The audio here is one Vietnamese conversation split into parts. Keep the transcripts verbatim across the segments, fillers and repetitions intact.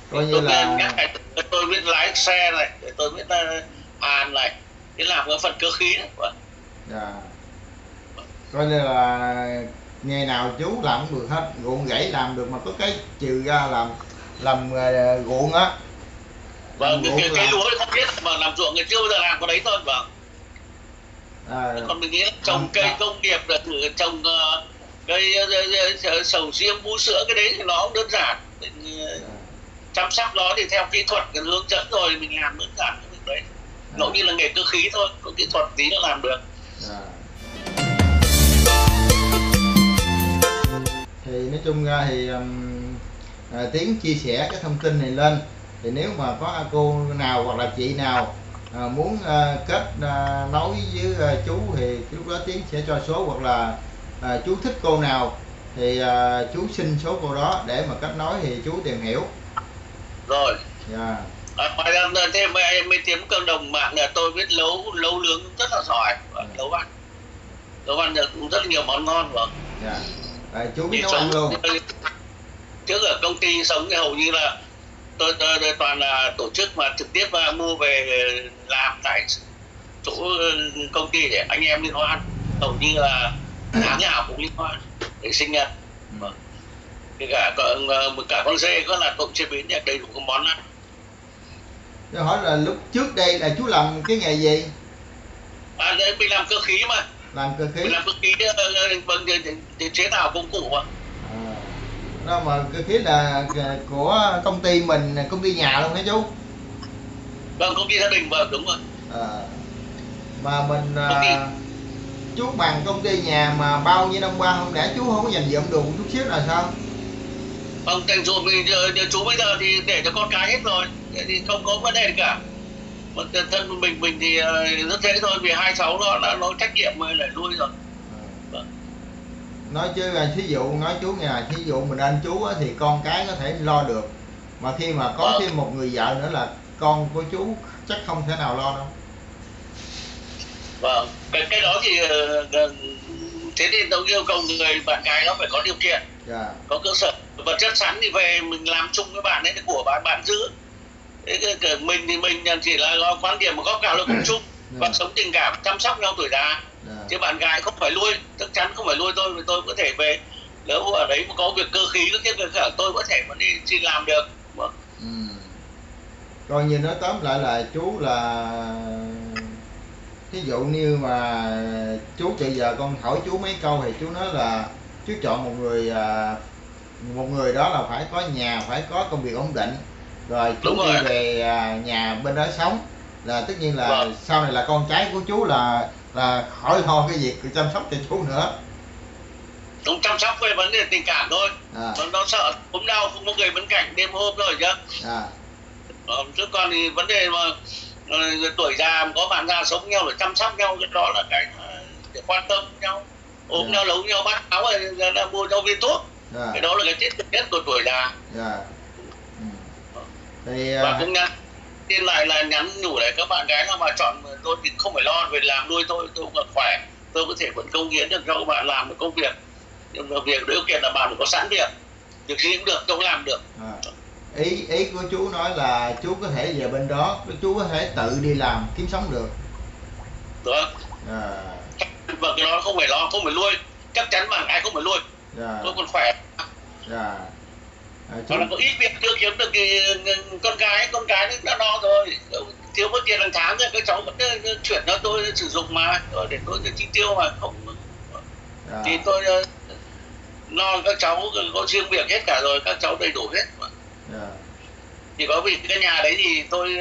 coi như Tôi là nhắc này, tôi biết lái xe này, tôi biết uh, hàn này, cái làm cái phần cơ khí này. Vâng. dạ, coi như là nghề nào chú làm cũng được hết, ruộng gãy làm được, mà có cái trừ ra làm làm ờ, ruộng á, làm Vâng, cái, cái, ruộng cái làm lúa thì không biết mà làm ruộng người chưa bao giờ làm cái đấy thôi. Vâng. à, Còn mình nghĩ là làm, trồng cây làm công nghiệp là thử trồng uh, cây uh, sầu riêng, bú sữa, cái đấy thì nó cũng đơn giản. Mình uh, dạ, chăm sóc nó thì theo kỹ thuật cái hướng dẫn rồi mình làm đơn giản cái việc đấy. Nó dạ, như là nghề cơ khí thôi, có kỹ thuật tí là làm được. dạ. Thì nói chung ra thì um, à, Tiến chia sẻ cái thông tin này lên, thì nếu mà có cô nào hoặc là chị nào à, muốn à, kết à, nối với à, chú thì lúc đó Tiến sẽ cho số, hoặc là à, chú thích cô nào thì à, chú xin số cô đó để mà kết nối thì chú tìm hiểu. Rồi. Dạ, À, ngoài ra thêm mấy mấy tiếng cộng đồng mạng là tôi biết nấu nấu nướng rất là giỏi, và dạ, nấu ăn nấu ăn được rất nhiều món ngon. Vâng. dạ. À, chú biết Thì nấu ăn sống luôn. trước ở công ty sống thì hầu như là tôi, tôi, tôi toàn là tổ chức mà trực tiếp mà mua về làm tại chỗ công ty để anh em liên hoan, hầu như là tháng nào cũng liên hoan để sinh nhật. Vâng. Thì cả cả, cả con dê có là cũng chế biến được đầy đủ các món ăn. Tôi hỏi là lúc trước đây là chú làm cái nghề gì? À, đấy, mình làm cơ khí mà. Làm cơ khí. Mình làm cơ khí vâng, chế tạo công cụ mà. À, đó mà cơ khí là của công ty mình, công ty nhà luôn hả chú? Vâng, công ty gia đình. Vâng, đúng rồi. À, mà mình Công ty à, chú bằng công ty nhà mà bao nhiêu năm qua không lẽ chú không có dành dụm được một chút xíu là sao? không thành dụng mình chú bây giờ thì để cho con cái hết rồi thì không có vấn đề gì cả. Mà thân mình mình thì rất dễ thôi, vì hai cháu nó đã nó trách nhiệm mới lại nuôi rồi. Vâng. Nói chứ là thí dụ nói chú nghe là thí dụ mình anh chú á, thì con cái có thể lo được, mà khi mà có Vâng. thêm một người vợ nữa là con của chú chắc không thể nào lo đâu. Vâng, cái cái đó thì thế thì tôi yêu cầu người bạn gái nó phải có điều kiện, Dạ, có cơ sở vật chất sẵn thì về mình làm chung với bạn ấy, thì của bạn bạn giữ. Thế cái- mình thì mình chỉ là quan điểm một góc nào là cùng chung và sống tình cảm, chăm sóc nhau tuổi già. dạ, Chứ bạn gái không phải nuôi, chắc chắn không phải nuôi tôi, vì tôi có thể về nếu ở đấy mà có việc cơ khí các cái việc khác tôi có thể vẫn đi xin làm được. Vâng. ừ. Coi như nói tóm lại là chú là thí dụ như mà chú bây giờ con hỏi chú mấy câu thì chú nói là chú chọn một người à, một người đó là phải có nhà, phải có công việc ổn định, rồi chú Đúng đi rồi. về à, nhà bên đó sống, là tất nhiên là Vâng. sau này là con cái của chú là là khỏi lo cái việc chăm sóc cho chú nữa. Cũng chăm sóc về vấn đề tình cảm thôi. À, Nó, nó sợ ốm đau không có người bên cạnh đêm hôm thôi chứ. à, Ờ, chứ còn thì vấn đề mà ờ, tuổi già có bạn già sống nhau để chăm sóc nhau, cái đó là cái ờ, để quan tâm nhau, ốm Dạ. nhau đấu nhau bát áo rồi là mua cho viên thuốc. dạ, Cái đó là cái thiết thực nhất của tuổi già. dạ. Ừ. Thì Và à, cũng nhắn tin lại là nhắn nhủ để các bạn gái nào mà chọn tôi thì không phải lo về làm nuôi tôi tôi cũng còn khỏe, tôi có thể vẫn công hiến được cho các bạn làm một công việc, nhưng mà việc điều kiện là bạn có sẵn việc, việc gì cũng được, tôi cũng làm được. à, ý ý của chú nói là chú có thể về bên đó, chú có thể tự đi làm kiếm sống được. Đó. À, Và cái đó không phải lo, không phải nuôi, chắc chắn bạn ai không phải nuôi, dạ, tôi còn khỏe. dạ. À, chú, Còn là có ít việc chưa kiếm được thì con cái con cái nó no rồi, thiếu mất tiền hàng tháng rồi các cháu vẫn chuyển cho tôi sử dụng mà, rồi để tôi chi tiêu mà không dạ, thì tôi lo các cháu có riêng việc hết cả rồi, các cháu đầy đủ hết mà. dạ, Chỉ có vì cái nhà đấy thì tôi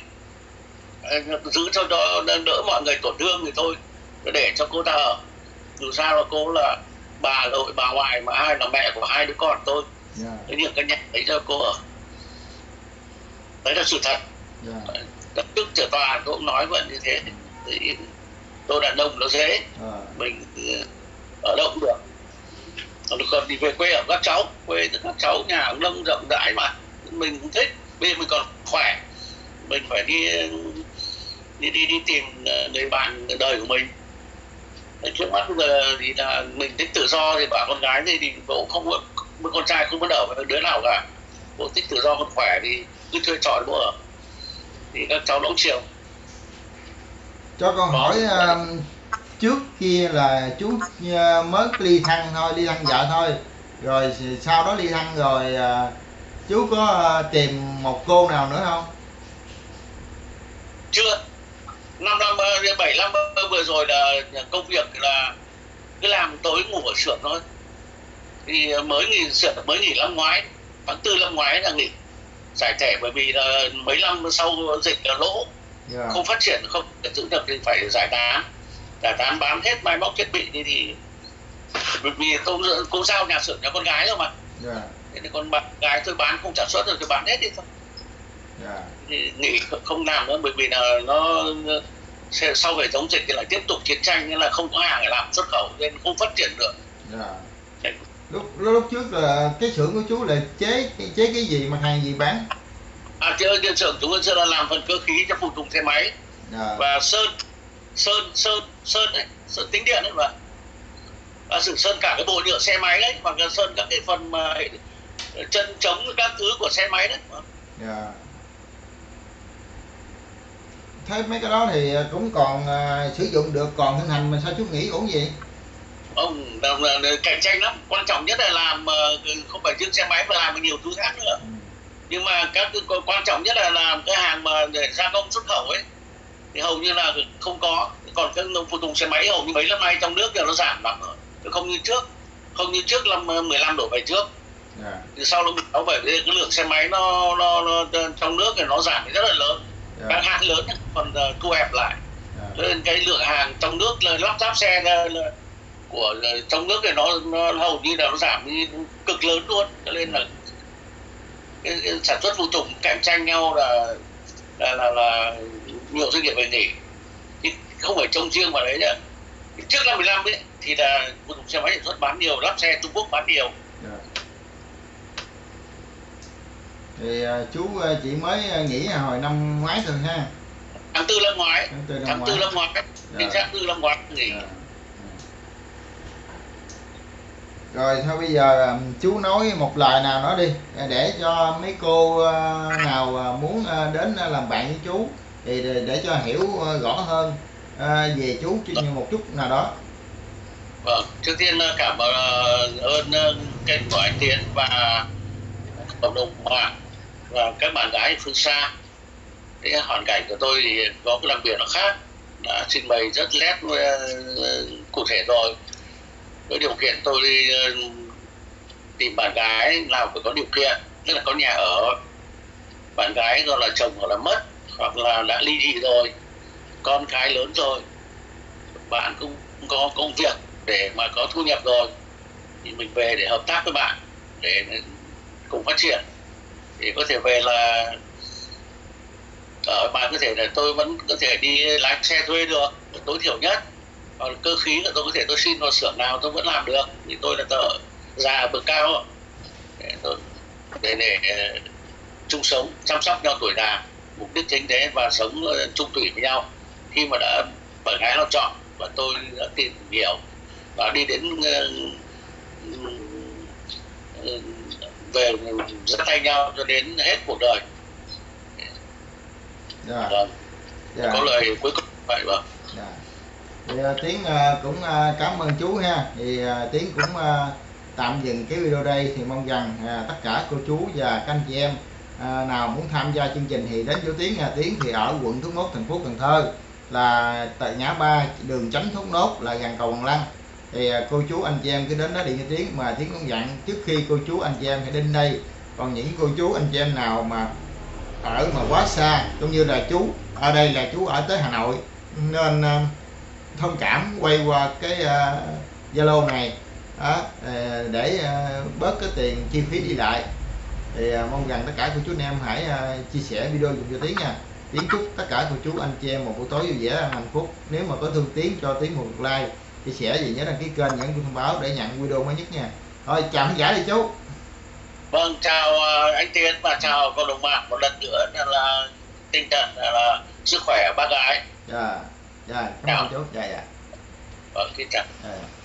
giữ cho đó đỡ mọi người tổn thương thì thôi, để cho cô ta ở. Dù sao là cô là bà nội bà ngoại mà hai là mẹ của hai đứa con tôi, dạ, thế nhưng cái nhà đấy cho cô ở, đấy là sự thật. dạ, Lập tức trở tòa tôi cũng nói vậy như thế, thì tôi đàn ông nó dễ, à, mình ở đâu cũng được. Còn còn thì về quê ở các cháu, quê thì các cháu nhà cũng nông rộng rãi mà mình cũng thích, bây giờ mình còn khỏe, mình phải đi đi đi, đi tìm người bạn đời của mình. Trước mắt bây giờ thì là mình thích tự do, thì bảo con gái thì, thì bố không có, con trai không có đỡ với đứa nào cả, bố thích tự do còn khỏe thì cứ thuê trọ để bố ở, thì các cháu đóng chiều. Cho con hỏi uh, trước kia là chú uh, mới ly thân thôi, ly thân vợ thôi, rồi sau đó ly thân rồi uh, chú có uh, tìm một cô nào nữa không? Chưa. Năm năm bảy năm vừa rồi là công việc là cứ làm tối ngủ ở xưởng thôi, thì mới nghỉ xưởng mới nghỉ năm ngoái, tháng tư năm ngoái là nghỉ giải thể, bởi vì là mấy năm sau dịch là lỗ, yeah. không phát triển, không giữ được thì phải giải tán, giải tán bán hết máy móc thiết bị thì, thì bởi vì cũng cũng giao nhà xưởng cho con gái rồi mà, yeah. thế nên con bạn gái tôi bán không sản xuất rồi tôi bán hết đi thôi, yeah. thì nghỉ không làm nữa, bởi vì là nó sau về chống dịch thì lại tiếp tục chiến tranh nên là không có hàng để làm xuất khẩu nên không phát triển được. Yeah. lúc lúc trước là cái xưởng của chú là chế chế cái gì, mặt hàng gì bán? À, trên xưởng chúng tôi là làm phần cơ khí cho phụ tùng xe máy, yeah. và sơn sơn sơn sơn đấy, sơn tính điện đấy, và à, sử sơn cả cái bộ nhựa xe máy đấy, và sơn các cái phần mà chân chống các thứ của xe máy đấy. Yeah. Thấy mấy cái đó thì cũng còn uh, sử dụng được, còn hình hành mà sao chú nghĩ ổn gì? Ông cạnh tranh lắm, quan trọng nhất là làm không phải riêng xe máy mà làm nhiều thứ khác nữa. Ừ. Nhưng mà các quan trọng nhất là làm cái hàng mà để gia công xuất khẩu ấy thì hầu như là không có, còn các phụ tùng xe máy hầu như mấy năm nay trong nước thì nó giảm lắm rồi, không như trước, không như trước năm mười lăm đổ về trước. Yeah. Thì sau nó sáu bảy cái lượng xe máy nó, nó, nó trong nước thì nó giảm rất là lớn. Yeah. Các hãng lớn còn uh, thu hẹp lại. Yeah. Cho nên cái lượng hàng trong nước là lắp ráp xe là, là của trong nước thì nó, nó hầu như là nó giảm đi cực lớn luôn, cho nên là cái, cái sản xuất phụ tùng cạnh tranh nhau là là là, là nhiều doanh nghiệp phải nghỉ, chứ không phải trông riêng vào đấy nhá. Trước năm mười lăm ấy thì là phụ tùng xe máy sản xuất bán nhiều, lắp xe Trung Quốc bán nhiều. Yeah. Thì uh, chú uh, chỉ mới nghỉ hồi năm ngoái thôi ha. Tháng tư năm ngoái. Tháng tư năm tháng ngoái. tư năm ngoái. Tháng yeah. tư năm ngoái nghỉ. Yeah. Rồi thôi bây giờ chú nói một lời nào đó đi để cho mấy cô nào muốn đến làm bạn với chú thì để cho hiểu rõ hơn về chú như một chút nào đó. Vâng, trước tiên cảm ơn kênh của anh Tiến và cộng đồng mạng và các bạn gái phương xa. Cái hoàn cảnh của tôi thì có cái làm việc nó khác, đã trình bày rất nét cụ thể rồi. Với điều kiện tôi đi tìm bạn gái nào phải có điều kiện, tức là có nhà ở, bạn gái rồi là chồng hoặc là mất, hoặc là đã ly dị rồi, con cái lớn rồi, bạn cũng có công việc để mà có thu nhập rồi, thì mình về để hợp tác với bạn để cùng phát triển. Thì có thể về là ở bạn có thể là tôi vẫn có thể đi lái xe thuê được tối thiểu nhất, còn cơ khí là tôi có thể tôi xin vào xưởng nào tôi vẫn làm được, vì tôi là tờ già bậc cao để tôi để, để, để chung sống chăm sóc nhau tuổi già, mục đích chính thế, và sống chung thủy với nhau. Khi mà đã bạn gái nó chọn và tôi đã tìm hiểu và đi đến uh, uh, về dắt tay nhau cho đến hết cuộc đời. Yeah. Vâng. Yeah. Có lời cuối cùng vậy. Vâng. Yeah. Thì uh, Tiến uh, cũng uh, cảm ơn chú ha. Thì uh, Tiến cũng uh, tạm dừng cái video đây, thì mong rằng uh, tất cả cô chú và các anh chị em uh, nào muốn tham gia chương trình thì đến chỗ Tiến. uh, Tiến thì ở quận Thốt Nốt, thành phố Cần Thơ, là tại ngã ba đường Chánh Thốt Nốt, là gần cầu Bằng Lăng. Thì uh, cô chú anh chị em cứ đến đó điện cho Tiến, mà Tiến cũng dặn trước khi cô chú anh chị em hãy đến đây. Còn những cô chú anh chị em nào mà ở mà quá xa, cũng như là chú ở đây là chú ở tới Hà Nội, nên uh, thông cảm quay qua cái Zalo uh, này đó, uh, để uh, bớt cái tiền chi phí đi lại. Thì uh, mong rằng tất cả cô chú anh em hãy uh, chia sẻ video dùng cho Tiến nha. Tiến chúc tất cả cô chú anh chị em một buổi tối vui vẻ hạnh phúc. Nếu mà có thương Tiến cho Tiến một like, chia sẻ gì nhớ đăng ký kênh, nhấn thông báo để nhận video mới nhất nha. Thôi chào khán giả đi chú. Vâng, chào anh Tiến và chào cộng đồng mạng một lần nữa, là, là tinh thần là, là sức khỏe bác gái. Dạ, dạ, cảm ơn chú. Dạ, dạ. Vâng, xin chào. Dạ.